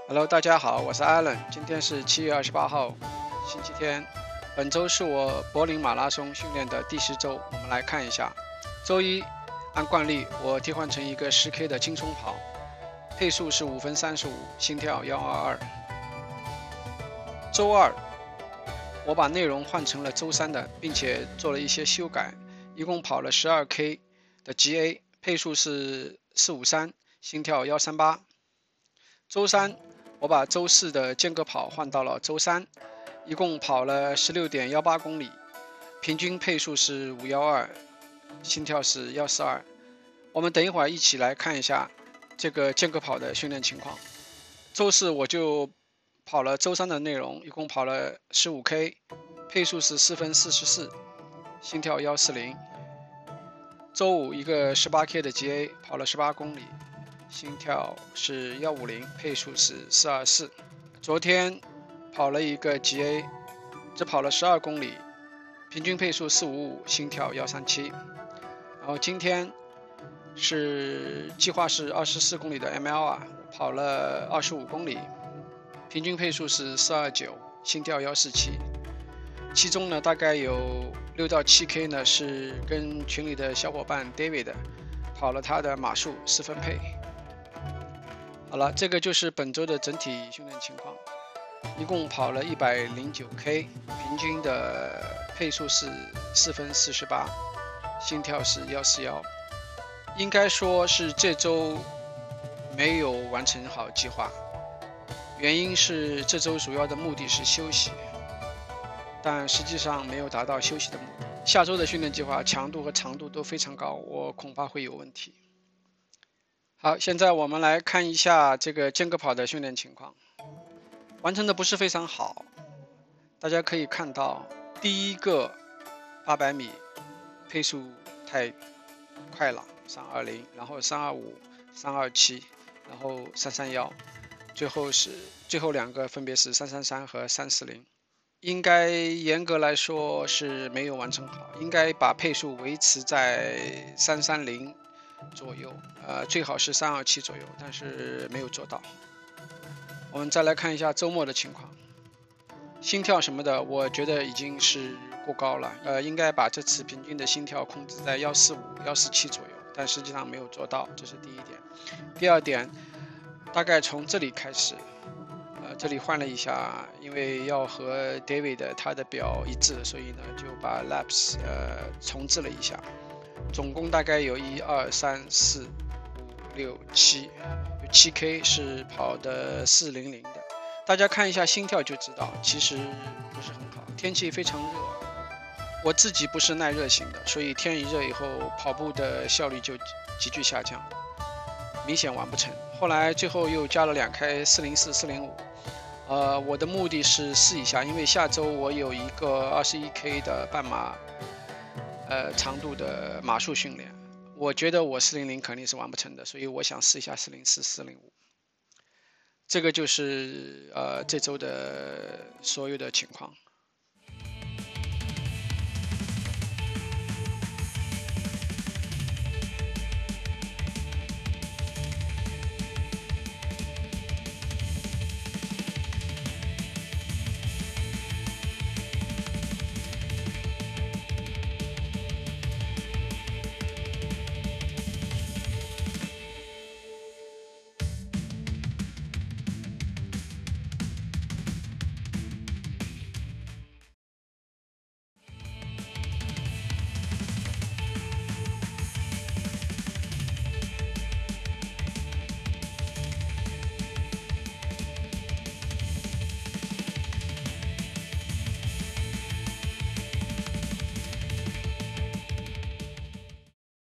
Hello，大家好，我是 Alan，今天是7月28号，星期天。本周是我柏林马拉松训练的第10周，我们来看一下。周一，按惯例，我替换成一个10K 的轻松跑，配速是5分35，心跳122。周二，我把内容换成了周三的，并且做了一些修改，一共跑了12K 的 GA，配速是453，心跳138。周三，我把周四的间隔跑换到了周三，一共跑了16.18公里，平均配速是512，心跳是142。我们等一会儿一起来看一下这个间隔跑的训练情况。周四我就跑了周三的内容，一共跑了15K，配速是4分44，心跳140。周五一个18K 的 GA 跑了18公里，心跳是150，配速是424。昨天跑了一个 GA， 只跑了12公里，平均配速455，心跳137。然后今天计划是24公里的 ML， 跑了25公里，平均配速是429，心跳147。其中呢，大概有6到7K 呢是跟群里的小伙伴 David 跑了他的马术4分配。好了，这个就是本周的整体训练情况，一共跑了109K， 平均的配速是4分48，心跳是141。应该说是这周没有完成好计划，原因是这周主要的目的是休息，但实际上没有达到休息的目的。下周的训练计划强度和长度都非常高，我恐怕会有问题。好，现在我们来看一下这个间隔跑的训练情况，完成的不是非常好。大家可以看到，第一个800米配速太快了，320，然后325、327，然后331，最后两个分别是333和340。应该严格来说是没有完成好，应该把配速维持在330左右，最好是327左右，但是没有做到。我们再来看一下周末的情况，心跳什么的，我觉得已经是过高了，应该把这次平均的心跳控制在145、147左右，但实际上没有做到，这是第一点。第二点，大概从这里开始，这里换了一下，因为要和 David 他的表一致，所以呢就把 laps 重置了一下，总共大概有1、2、3、4、5、6、7，有7K 是跑的400的。大家看一下心跳就知道，其实不是很好，天气非常热。我自己不是耐热型的，所以天一热以后，跑步的效率就急剧下降，明显完不成。后来最后又加了2开404、405。我的目的是试一下，因为下周我有一个21K 的半马，长度的马术训练，我觉得我400肯定是完不成的，所以我想试一下404、405。这个就是这周的所有的情况。